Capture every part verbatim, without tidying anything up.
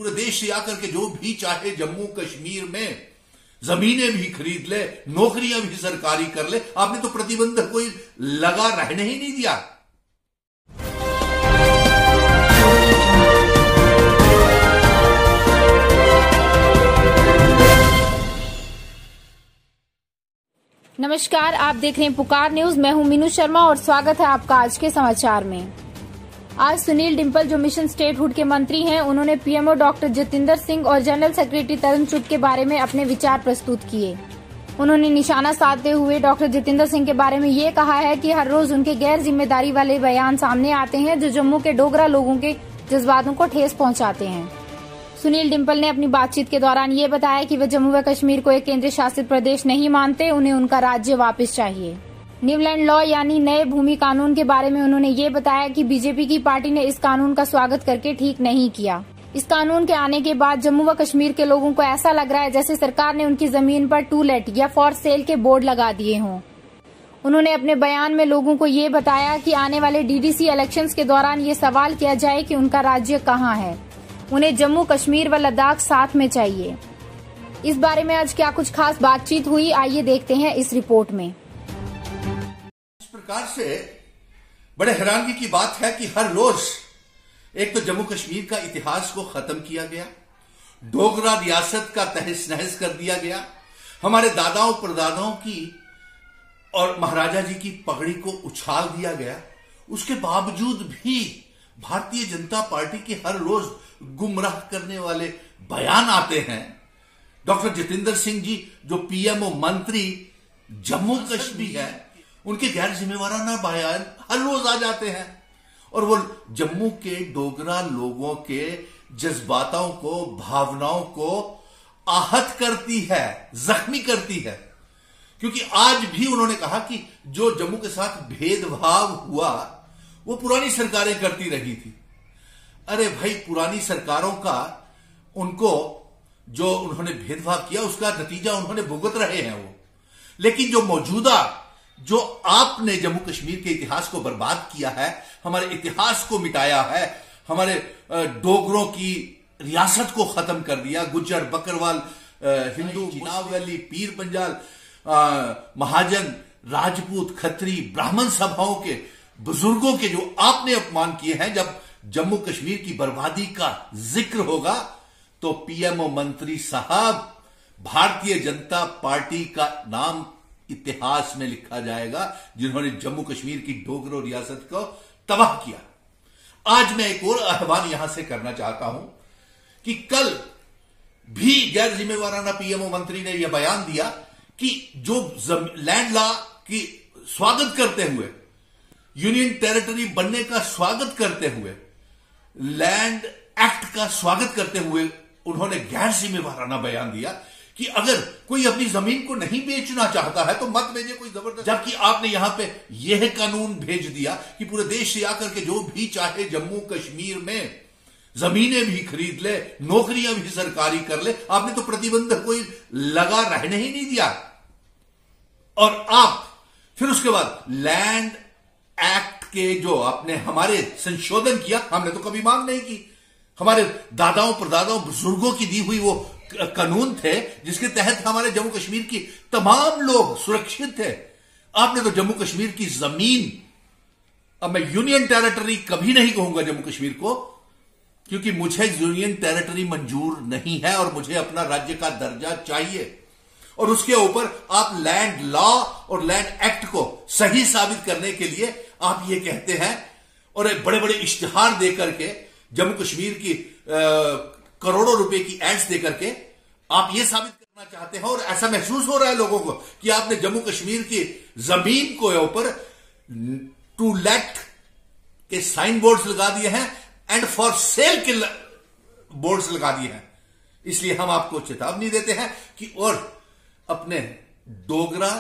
पूरे देश से आकर के जो भी चाहे जम्मू कश्मीर में जमीनें भी खरीद ले, नौकरियां भी सरकारी कर ले। आपने तो प्रतिबंध कोई लगा रहने ही नहीं दिया। नमस्कार, आप देख रहे हैं पुकार न्यूज। मैं हूं मीनू शर्मा और स्वागत है आपका आज के समाचार में। आज सुनील डिम्पल जो मिशन स्टेटहुड के मंत्री हैं, उन्होंने पीएमओ डॉक्टर जितेंद्र सिंह और जनरल सेक्रेटरी तरुण चुग के बारे में अपने विचार प्रस्तुत किए। उन्होंने निशाना साधते हुए डॉक्टर जितेंद्र सिंह के बारे में ये कहा है कि हर रोज उनके गैर जिम्मेदारी वाले बयान सामने आते हैं जो जम्मू के डोगरा लोगों के जज्बातों को ठेस पहुंचाते हैं। सुनील डिम्पल ने अपनी बातचीत के दौरान ये बताया कि वे जम्मू व कश्मीर को एक केंद्र शासित प्रदेश नहीं मानते, उन्हें उनका राज्य वापस चाहिए। न्यूलैंड लॉ यानी नए भूमि कानून के बारे में उन्होंने ये बताया कि बीजेपी की पार्टी ने इस कानून का स्वागत करके ठीक नहीं किया। इस कानून के आने के बाद जम्मू व कश्मीर के लोगों को ऐसा लग रहा है जैसे सरकार ने उनकी जमीन पर टू लेट या फॉर सेल के बोर्ड लगा दिए हों। उन्होंने अपने बयान में लोगों को ये बताया कि आने वाले डीडीसी इलेक्शंस के दौरान ये सवाल किया जाए कि उनका राज्य कहाँ है। उन्हें जम्मू कश्मीर व लद्दाख साथ में चाहिए। इस बारे में आज क्या कुछ खास बातचीत हुई, आइए देखते हैं इस रिपोर्ट में। इस प्रकार से बड़े हैरानगी की बात है कि हर रोज एक तो जम्मू कश्मीर का इतिहास को खत्म किया गया, डोगरा रियासत का तहस नहस कर दिया गया, हमारे दादाओं परदादाओं की और महाराजा जी की पगड़ी को उछाल दिया गया। उसके बावजूद भी भारतीय जनता पार्टी के हर रोज गुमराह करने वाले बयान आते हैं। डॉक्टर जितेंद्र सिंह जी जो पीएमओ मंत्री जम्मू कश्मीर है, उनके गैर जिम्मेवाराना बयान हर रोज आ जाते हैं और वो जम्मू के डोगरा लोगों के जज्बातों को, भावनाओं को आहत करती है, जख्मी करती है। क्योंकि आज भी उन्होंने कहा कि जो जम्मू के साथ भेदभाव हुआ वो पुरानी सरकारें करती रही थी। अरे भाई, पुरानी सरकारों का उनको जो उन्होंने भेदभाव किया उसका नतीजा उन्होंने भुगत रहे हैं वो। लेकिन जो मौजूदा जो आपने जम्मू कश्मीर के इतिहास को बर्बाद किया है, हमारे इतिहास को मिटाया है, हमारे डोगरों की रियासत को खत्म कर दिया, गुज्जर बकरवाल, हिंदू, चिनाब वैली, पीर पंजाल, महाजन, राजपूत, खत्री, ब्राह्मण सभाओं के बुजुर्गों के जो आपने अपमान किए हैं, जब जम्मू कश्मीर की बर्बादी का जिक्र होगा तो पीएमओ मंत्री साहब, भारतीय जनता पार्टी का नाम इतिहास में लिखा जाएगा जिन्होंने जम्मू कश्मीर की डोगरो रियासत को तबाह किया। आज मैं एक और आह्वान यहां से करना चाहता हूं कि कल भी गैर जिम्मेवाराना पीएमओ मंत्री ने यह बयान दिया कि जो लैंड लॉ की स्वागत करते हुए, यूनियन टेरिटरी बनने का स्वागत करते हुए, लैंड एक्ट का स्वागत करते हुए उन्होंने गैर जिम्मेवाराना बयान दिया कि अगर कोई अपनी जमीन को नहीं बेचना चाहता है तो मत भेजे कोई जबरदस्त। जबकि आपने यहां पे यह कानून भेज दिया कि पूरे देश से आकर के जो भी चाहे जम्मू कश्मीर में जमीनें भी खरीद ले, नौकरियां भी सरकारी कर ले। आपने तो प्रतिबंध कोई लगा रहने ही नहीं दिया। और आप फिर उसके बाद लैंड एक्ट के जो आपने हमारे संशोधन किया, हमने तो कभी मांग नहीं की। हमारे दादाओं परदादाओं बुजुर्गों की दी हुई वो कानून थे जिसके तहत हमारे जम्मू कश्मीर की तमाम लोग सुरक्षित थे। आपने तो जम्मू कश्मीर की जमीन, अब मैं यूनियन टेरिटरी कभी नहीं कहूंगा जम्मू कश्मीर को, क्योंकि मुझे यूनियन टेरिटरी मंजूर नहीं है और मुझे अपना राज्य का दर्जा चाहिए। और उसके ऊपर आप लैंड लॉ और लैंड एक्ट को सही साबित करने के लिए आप ये कहते हैं और बड़े बड़े इश्तिहार देकर के, जम्मू कश्मीर की आ, करोड़ों रुपए की एड्स देकर के आप ये साबित करना चाहते हैं। और ऐसा महसूस हो रहा है लोगों को कि आपने जम्मू कश्मीर की जमीन को ऊपर टू लेट के साइन बोर्ड्स लगा दिए हैं एंड फॉर सेल के बोर्ड्स लगा दिए हैं। इसलिए हम आपको चेतावनी देते हैं कि और अपने Dogra,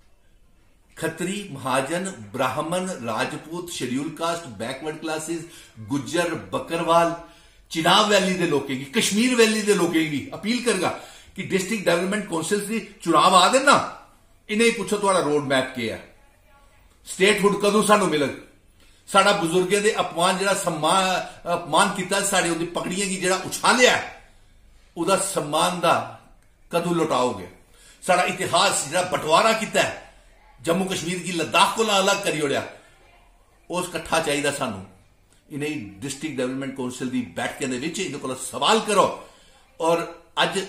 Khatri, Mahajan, Brahmin, Rajput, schedule caste, backward classes, Gujjar, Bakarwal, Chenab valley दे लोगों की, कश्मीर वैली दे लोगों की अपील करगा कि डिस्ट्रिक्ट डेवलपमेंट काउंसिल से चुनाव आ देना, इन्हें पूछो थोड़ा रोड मैप क्या है, स्टेटहुड कदों सानू मिलेगा, साडा बुजुर्गें दे अपमान जिहड़ा सम्मान अपमान कीता साडी उहदी पगड़ियां गी जिहड़ा उछालिया उहदा सम्मान दा कदों लौटाओगे? साडा इतिहास जिहड़ा बंटवारा कीता है, जम्मू कश्मीर की लद्दाख को अलग करी ओड़िया, उस कट्ठा चाहिए सानू। इन्हें डिस्ट्रिक्ट डेवलपमेंट कौंसिल की बैठकें दे विच इहदे कोल सवाल करो। और अज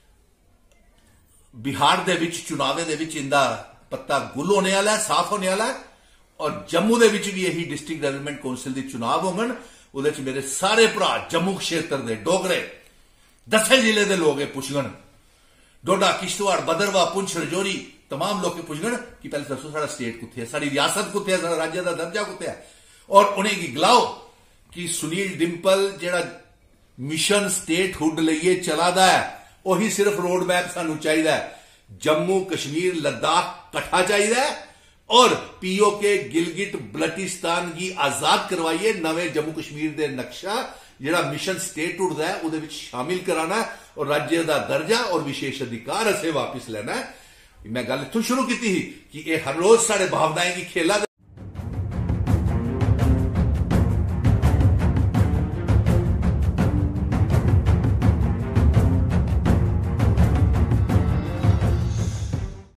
बिहार दे विच चुनावें दे विच इंदा पत्ता गुल होने वाला है, साफ होने वाला है। और जम्मू दे विच भी यही डिस्ट्रिक्ट डेवलपमेंट कौंसिल के चुनाव होंगन। उहदे च मेरे सारे भरा जम्मू क्षेत्र दे डोगरे दसे जिले के लोग पुछगन, डोडा किश्तवाड़ भद्रवाह पुंछ रजौरी तमाम लोग पुछगन कि पहले दसो साडा स्टेट कुत्थे है, साडी रियासत कुत्थे है, साडा राज्य का दर्जा कुत्थे है। और उन्हें गलाओ कि सुनील डिंपल जिहड़ा मिशन स्टेट हुड लईए चला दा है, वही सिर्फ रोड मैप सानू चाहिए। जम्मू कश्मीर लद्दाख कट्ठा चाहिए और पीओके गिलगिट बल्टिस्तान की आजाद करवाइए। नवे जम्मू कश्मीर दे नक्शा जिहड़ा मिशन स्टेट हुड दा है उहदे विच शामिल कराना है और राज्य का दर्जा और विशेष अधिकार असें वापिस लेना है। मैं गल इत्थों शुरू की थी कि यह हर रोज साडे भावनाएं की खेला